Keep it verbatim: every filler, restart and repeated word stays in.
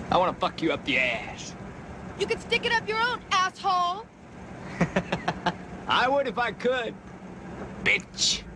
I want to fuck you up the ass. You can stick it up your own, asshole! I would if I could. Bitch.